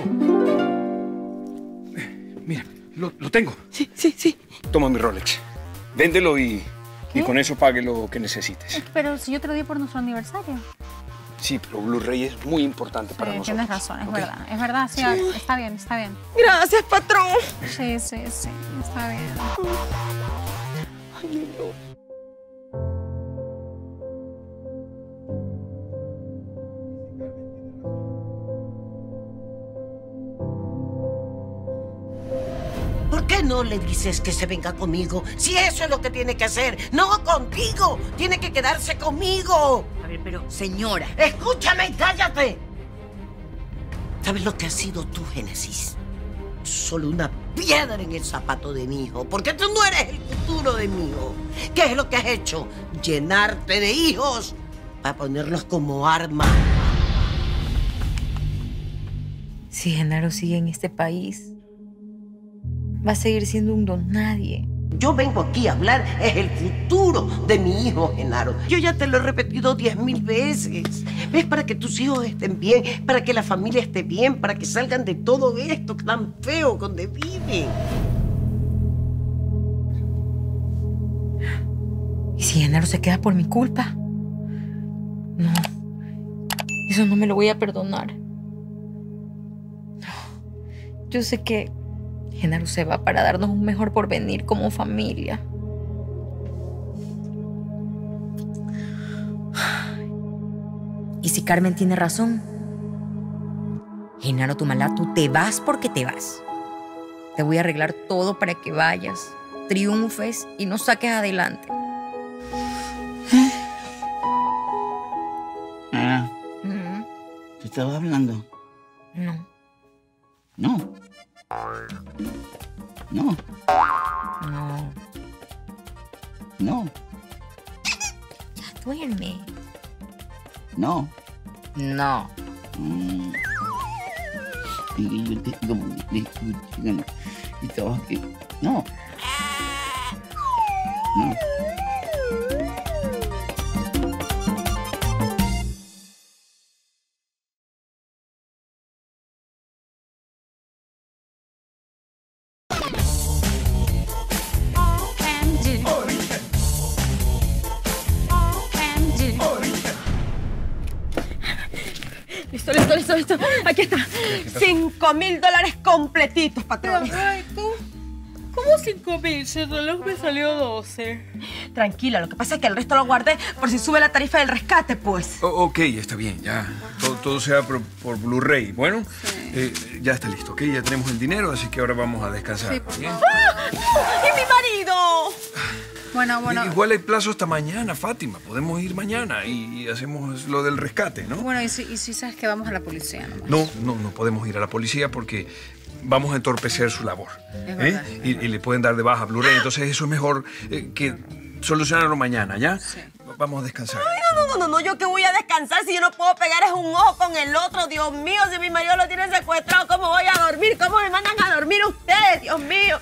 L: Mira, lo tengo.
Q: Sí.
L: Toma mi Rolex. Véndelo y con eso pague lo que necesites.
I: Pero si yo te lo di por nuestro aniversario.
L: Sí, pero Blu-ray es muy importante para nosotros.
I: Tienes razón, es verdad. Es verdad, sí, está bien, está bien.
Q: Gracias, patrón.
I: Sí, está bien.
Q: Ay, mi Dios.
A: ¿Por qué no le dices que se venga conmigo? Si eso es lo que tiene que hacer. No contigo. Tiene que quedarse conmigo.
M: A ver, pero señora.
A: Escúchame y cállate. ¿Sabes lo que has sido tú, Génesis? Solo una piedra en el zapato de mi hijo. Porque tú no eres el futuro de mi hijo. ¿Qué es lo que has hecho? Llenarte de hijos para ponerlos como arma.
M: Si Genaro sigue en este país, va a seguir siendo un don nadie.
A: Yo vengo aquí a hablar, es el futuro de mi hijo, Genaro. Yo ya te lo he repetido 10.000 veces. ¿Ves? Para que tus hijos estén bien, para que la familia esté bien, para que salgan de todo esto tan feo donde viven.
M: ¿Y si Genaro se queda por mi culpa? No, eso no me lo voy a perdonar. No, yo sé que Genaro se va para darnos un mejor porvenir como familia. Y si Carmen tiene razón, Genaro Tumalá, tú te vas porque te vas. Te voy a arreglar todo para que vayas, triunfes y nos saques adelante.
B: Ana, ¿te estabas hablando?
M: No.
B: No. No.
M: No.
B: No.
M: Ya duerme.
B: No.
M: No.
B: Y yo te como le escuché y estabas aquí. No. No.
Q: Listo. Aquí está. $5.000 completitos, patrón.
D: Ay, ¿tú? ¿Cómo 5.000? Si el reloj me salió 12.
Q: Tranquila, lo que pasa es que el resto lo guardé por si sube la tarifa del rescate, pues.
L: Ok, está bien, ya. Todo sea por Blu-ray. Bueno, ya está listo, ¿ok? Ya tenemos el dinero, así que ahora vamos a descansar.
I: Sí,
L: ¿bien?
Q: ¡Ah! ¡Y mi marido!
I: Bueno.
L: Igual hay plazo hasta mañana, Fátima. Podemos ir mañana y hacemos lo del rescate, ¿no?
I: Bueno, y si sabes que vamos a la policía nomás.
L: No podemos ir a la policía porque vamos a entorpecer su labor.
I: Es verdad.
L: Y le pueden dar de baja Blu-ray. Entonces eso es mejor que solucionarlo mañana, ¿ya? Sí. Vamos a descansar.
Q: Ay, no, ¿yo qué voy a descansar si yo no puedo pegar es un ojo con el otro? Dios mío, si mi marido lo tiene secuestrado, ¿cómo voy a dormir? ¿Cómo me mandan a dormir ustedes? Dios mío.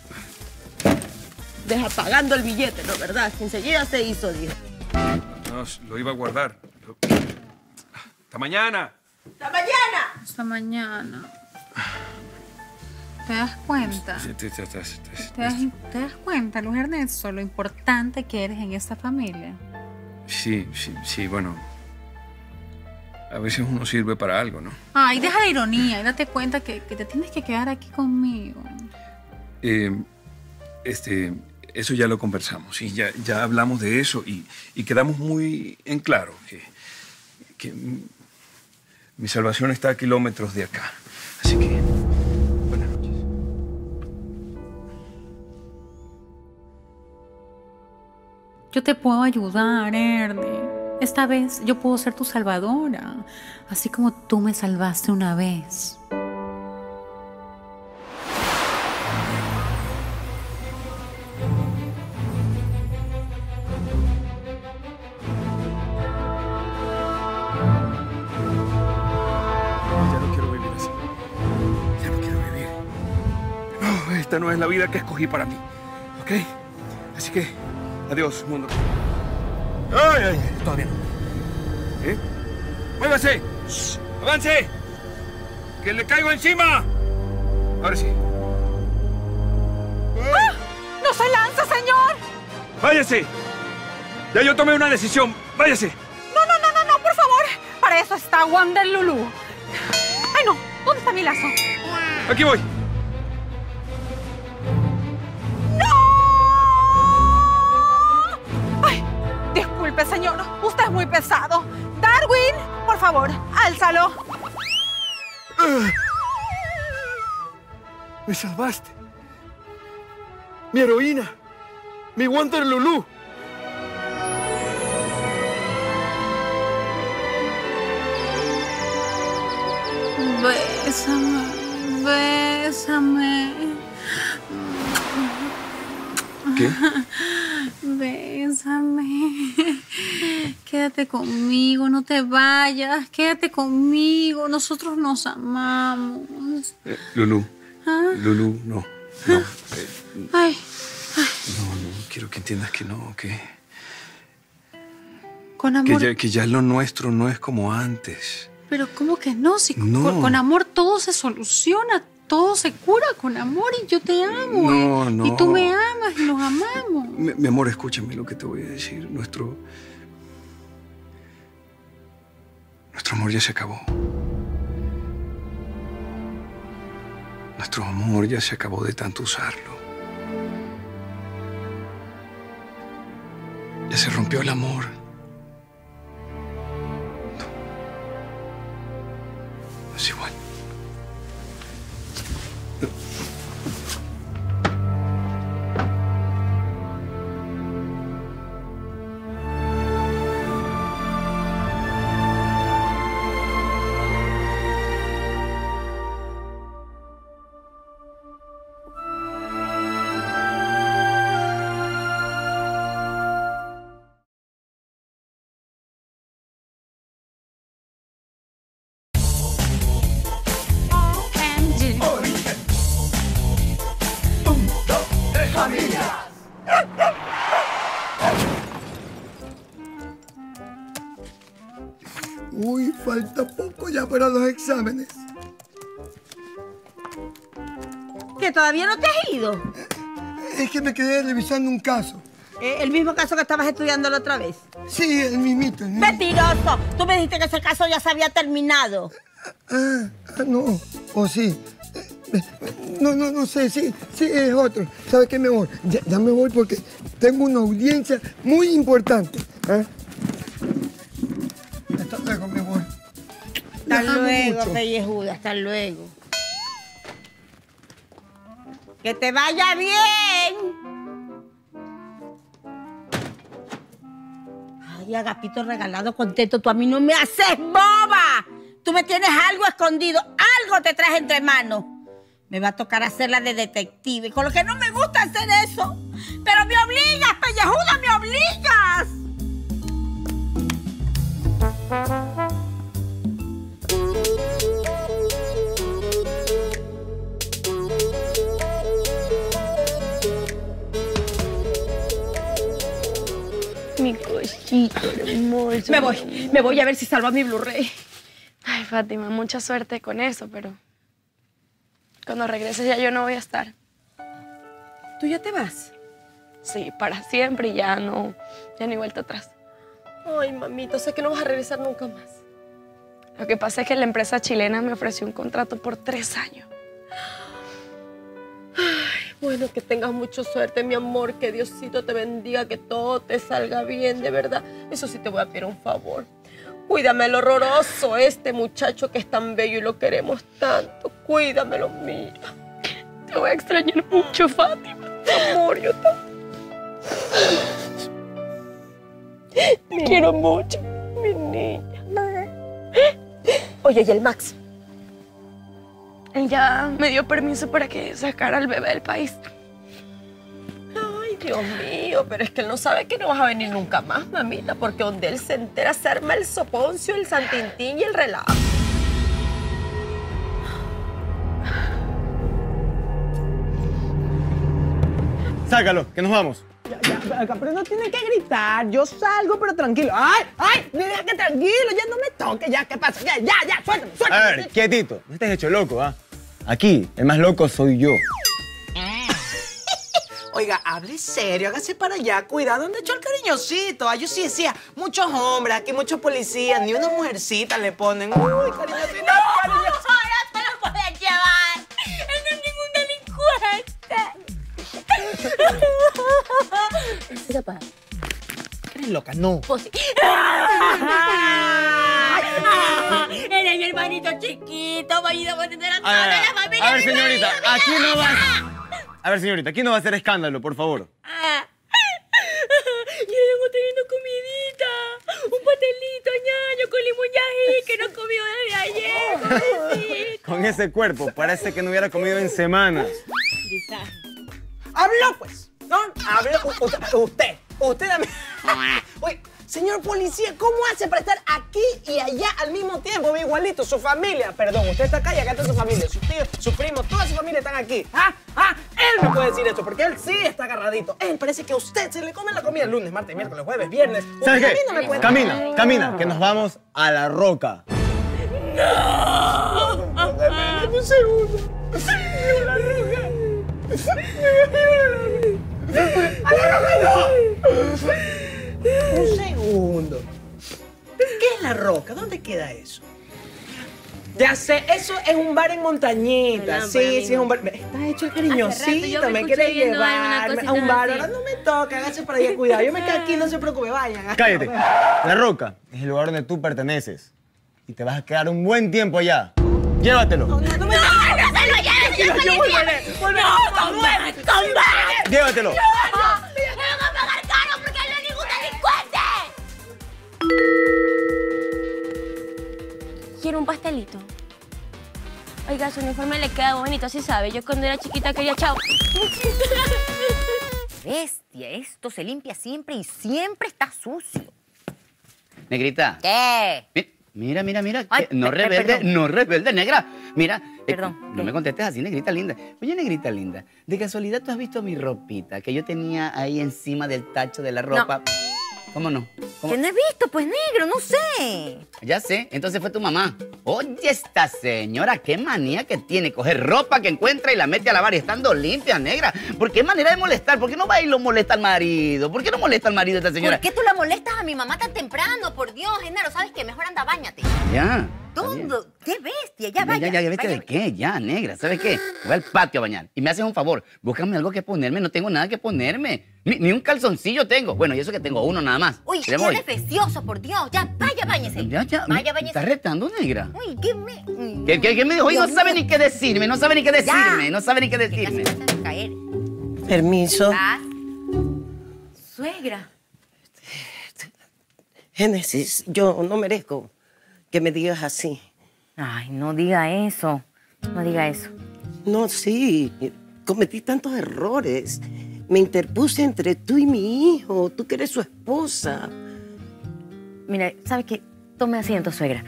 Q: Deja pagando el billete, ¿no? ¿Verdad? Que enseguida se hizo, dijo.
L: No, lo iba a guardar. ¡Hasta mañana!
Q: ¡Hasta mañana!
I: Hasta mañana. ¿Te das cuenta? ¿Te das cuenta, Luis Ernesto, lo importante que eres en esta familia?
L: Sí, bueno. A veces uno sirve para algo, ¿no?
I: Ay, deja la ironía y date cuenta que te tienes que quedar aquí conmigo.
L: Eso ya lo conversamos, sí, ya hablamos de eso y quedamos muy en claro que mi salvación está a kilómetros de acá. Así que, buenas noches.
I: Yo te puedo ayudar, Ernie. Esta vez yo puedo ser tu salvadora, así como tú me salvaste una vez.
L: Ya no quiero vivir así. Ya no quiero vivir. No, esta no es la vida que escogí para mí. ¿Ok? Así que, adiós, mundo. ¡Ay! Todavía no. ¿Eh? ¡Muévase! ¡Shh! ¡Avance! ¡Que le caigo encima! Ahora sí.
N: ¡Ah! ¡No se lanza, señor!
L: ¡Váyase! Ya yo tomé una decisión. ¡Váyase!
N: No, por favor. Para eso está Wonder Lulu. Ay, no. ¿Dónde está mi lazo?
L: Aquí voy.
N: Disculpe, señor. Usted es muy pesado. Darwin, por favor, álzalo.
L: Me salvaste. Mi heroína. Mi Wonder Lulu.
I: Bésame.
L: ¿Qué?
I: Bésame. Quédate conmigo, no te vayas. Quédate conmigo. Nosotros nos amamos.
L: Lulu.
I: ¿Ah?
L: Lulu, no.
I: Ay.
L: No, quiero que entiendas que no, que
I: Con amor.
L: que ya lo nuestro no es como antes.
I: Pero ¿cómo que no? Si
L: No.
I: con amor todo se soluciona, todo se cura con amor y yo te amo.
L: No.
I: Y tú me amas y nos amamos.
L: Mi amor, escúchame lo que te voy a decir. Nuestro amor ya se acabó. Nuestro amor ya se acabó de tanto usarlo. Ya se rompió el amor. No es igual.
T: Uy, falta poco ya para los exámenes.
N: ¿Que todavía no te has ido?
T: Es que me quedé revisando un caso.
N: ¿El mismo caso que estabas estudiando la otra vez?
T: Sí, el mismito.
N: ¡Mentiroso! Tú me dijiste que ese caso ya se había terminado.
T: No. O sí. No sé. Sí, es otro. ¿Sabes qué, mi amor? Ya me voy porque tengo una audiencia muy importante. Hasta luego, mi amor.
N: Hasta luego, pellejuda. Hasta luego. ¡Que te vaya bien! Ay, Agapito regalado contento. Tú a mí no me haces boba. Tú me tienes algo escondido. Algo te traes entre manos. Me va a tocar hacerla de detective. Con lo que no me gusta hacer eso. Pero me obligas, pellejuda, me obligas.
D: Mi cosito hermoso.
F: Me voy a ver si salvo a mi Blu-ray.
D: Ay, Fátima, mucha suerte con eso, pero cuando regreses ya yo no voy a estar.
F: ¿Tú ya te vas?
D: Sí, para siempre y ya no hay vuelta atrás.
F: Ay, mamito, sé que no vas a regresar nunca más.
D: Lo que pasa es que la empresa chilena me ofreció un contrato por 3 años.
F: Ay, bueno, que tengas mucha suerte, mi amor. Que Diosito te bendiga, que todo te salga bien, de verdad. Eso sí te voy a pedir un favor. Cuídame el horroroso, este muchacho que es tan bello y lo queremos tanto. Cuídamelo, mira.
D: Te voy a extrañar mucho, Fátima.
F: Amor, yo también. Te quiero mucho, mi niña. Oye, ¿y el Max?
D: Él ya me dio permiso para que sacara al bebé del país.
F: Ay, Dios mío, pero es que él no sabe que no vas a venir nunca más, mamita, porque donde él se entera se arma el soponcio, el santintín y el relajo.
G: Sácalo, que nos vamos.
H: Ya, pero no tienen que gritar. Yo salgo, pero tranquilo. ¡Ay! Mira que tranquilo, ya no me toques. Ya, ¿qué pasa? Ya, suéltame.
G: A ver, quietito. No estés hecho loco, ¿ah? Aquí, el más loco soy yo.
H: Oiga, hable serio, hágase para allá. Cuidado, ¿dónde echó el cariñosito? Yo sí decía, muchos hombres, aquí muchos policías, ni una mujercita le ponen. Uy, cariñosito.
C: ¡No! ¡Ahora te lo puedes llevar! ¡Él no es ningún delincuente!
H: ¿Qué pasa? ¿Eres loca? No.
C: Él es mi hermanito chiquito, vaya a tener a toda la familia.
G: A ver, señorita, aquí no va... A ver, señorita, aquí no va a hacer escándalo, por favor.
C: Yo vengo teniendo comidita, un pastelito, ñaño, con limón y ají, que no he comido desde ayer.
G: Con ese cuerpo, parece que no hubiera comido en semanas.
H: ¡Habló, pues! ¿No? Habló usted a mí. Oye, señor policía, ¿cómo hace para estar aquí y allá al mismo tiempo? Igualito, su familia. Perdón, usted está acá y acá está su familia. Sus tíos, sus primos, toda su familia están aquí. Él me puede decir esto, porque él sí está agarradito. Él parece que a usted se le come la comida el lunes, martes, miércoles, jueves, viernes.
G: ¿Sabes
H: Usted
G: qué?
H: a mí no me puede...
G: Camina, que nos vamos a La Roca.
H: Un segundo. La Roca. ¡A La Roca no! Un segundo. ¿Qué es La Roca? ¿Dónde queda eso? Ya sé, eso es un bar en Montañita. Sí, es un bar. Está hecho el cariñosito, me quiere llevarme a un bar. Ahora no me toca, hágase para allá, cuidado. Yo me quedo aquí, no se preocupe, vayan.
G: Cállate. La Roca es el lugar donde tú perteneces. Y te vas a quedar un buen tiempo allá. Llévatelo.
C: ¡No se lo lleves! ¡Yo volveré! ¡No, come back!
G: Llévatelo.
C: ¡Me van a pagar caro porque él no es ningún delincuente! Quiero un pastelito. Oiga, su uniforme le queda bonito, así sabe. Yo cuando era chiquita quería chao.
U: Bestia, esto se limpia siempre y siempre está sucio.
B: Negrita.
U: ¿Qué?
B: Mira.
U: Ay,
B: No rebelde, negra. Mira.
U: Perdón.
B: No me contestes así, negrita linda. Oye, negrita linda, ¿de casualidad tú has visto mi ropita que yo tenía ahí encima del tacho de la ropa? ¿Cómo no?
U: Que no he visto, pues, negro, no sé.
B: Ya sé, entonces fue tu mamá. Oye, esta señora, qué manía que tiene. Coger ropa que encuentra y la mete a lavar y estando limpia, negra. ¿Por qué manera de molestar? ¿Por qué no va y lo molesta al marido? ¿Por qué no molesta al marido de esta señora?
U: ¿Por qué tú la molestas a mi mamá tan temprano? Por Dios, Genaro, ¿sabes qué? Mejor anda, báñate.
B: Ya.
U: Todo. ¡Qué bestia! Ya, vaya.
B: Ya, ¿viste de qué? Ya, negra. ¿Sabes qué? Voy al patio a bañar. Y me haces un favor. Búscame algo que ponerme. No tengo nada que ponerme. Ni un calzoncillo tengo. Bueno, y eso que tengo uno nada más.
U: Uy, ya eres precioso, por Dios. Ya, vaya, báñese.
B: Ya.
U: Vaya, báñese.
B: ¿Estás retando, negra?
U: Uy, ¿qué me...?
B: ¿Qué me dijo? Hoy no sabe ni qué decirme. No sabe ni qué decirme. No sabe ni qué decirme.
U: Caer.
A: Permiso.
U: Suegra.
A: Génesis, yo no merezco que me digas así.
U: Ay, no diga eso. No diga eso.
A: No, sí. Cometí tantos errores. Me interpuse entre tú y mi hijo. Tú que eres su esposa.
U: Mira, ¿sabes qué? Tome asiento, suegra.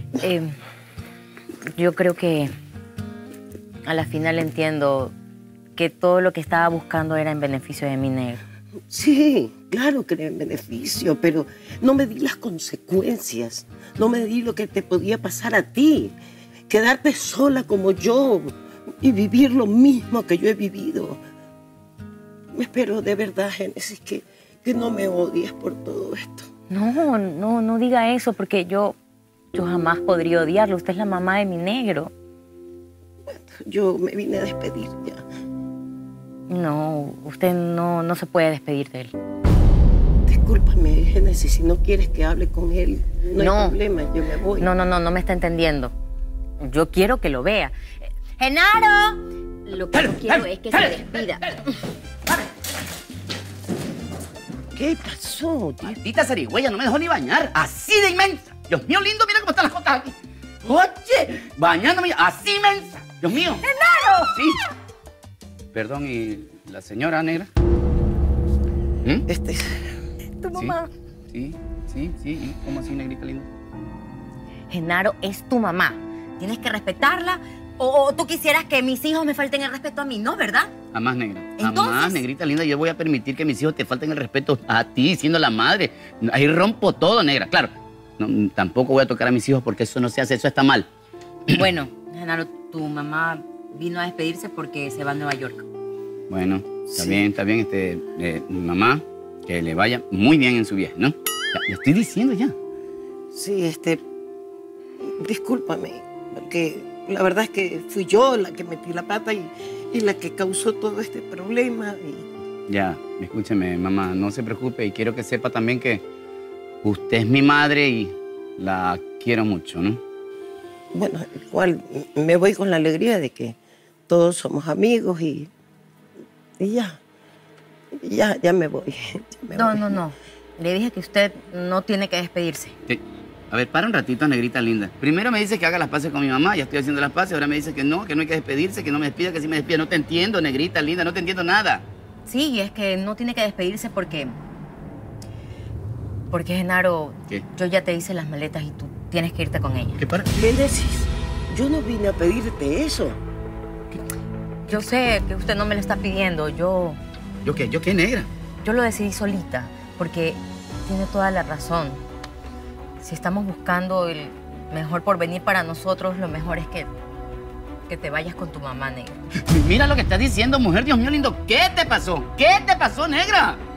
U: Yo creo que a la final entiendo que todo lo que estaba buscando era en beneficio de mi negro.
A: Sí, claro que era en beneficio, pero no me di las consecuencias. No me di lo que te podía pasar a ti. Quedarte sola como yo y vivir lo mismo que yo he vivido. Espero de verdad, Génesis, que no me odies por todo esto.
U: No diga eso, porque yo jamás podría odiarlo. Usted es la mamá de mi negro.
A: Yo me vine a despedir ya.
U: No, usted no se puede despedir de él.
A: Discúlpame, Génesis, si no quieres que hable con él, no hay problema, yo me voy.
U: No me está entendiendo. Yo quiero que lo vea. ¡Genaro! Lo que yo quiero es que se despida.
A: ¿Qué pasó?
B: Maldita zarigüeya, no me dejó ni bañar. Así de inmensa. Dios mío, lindo, mira cómo están las cosas aquí. Oye, bañándome así inmensa. Dios mío.
U: ¡Genaro!
B: Sí. Perdón, ¿y la señora negra?
U: Tu mamá.
B: Sí. ¿Y cómo así, negrita linda?
U: Genaro es tu mamá. Tienes que respetarla. O tú quisieras que mis hijos me falten el respeto a mí, ¿no? ¿Verdad?
B: Jamás, negra.
U: Entonces...
B: Jamás, negrita linda. Yo voy a permitir que mis hijos te falten el respeto a ti, siendo la madre. Ahí rompo todo, negra. Claro, tampoco voy a tocar a mis hijos porque eso no se hace, eso está mal.
U: Bueno, Genaro, tu mamá vino a despedirse porque se va a Nueva York.
B: Bueno, está bien. Mamá, que le vaya muy bien en su viaje, ¿no? Ya estoy diciendo ya.
A: Sí, discúlpame, porque la verdad es que fui yo la que metí la pata y la que causó todo este problema.
B: Ya, escúcheme, mamá, no se preocupe y quiero que sepa también que usted es mi madre y la quiero mucho, ¿no?
A: Bueno, igual me voy con la alegría de que todos somos amigos y ya me voy.
U: No. Le dije que usted no tiene que despedirse.
B: Sí. A ver, para un ratito, negrita linda. Primero me dice que haga las paces con mi mamá, ya estoy haciendo las paces. Ahora me dice que no hay que despedirse, que no me despida, que sí me despida. No te entiendo, negrita linda, no te entiendo nada.
U: Sí, es que no tiene que despedirse porque, Genaro,
B: ¿qué?
U: Yo ya te hice las maletas y tú tienes que irte con ella.
B: ¿Qué para?
A: Génesis, yo no vine a pedirte eso.
U: Yo sé que usted no me lo está pidiendo,
B: ¿Yo qué, negra?
U: Yo lo decidí solita, porque tiene toda la razón. Si estamos buscando el mejor porvenir para nosotros, lo mejor es que te vayas con tu mamá, negra.
B: Mira lo que estás diciendo, mujer, Dios mío lindo. ¿Qué te pasó? ¿Qué te pasó, negra?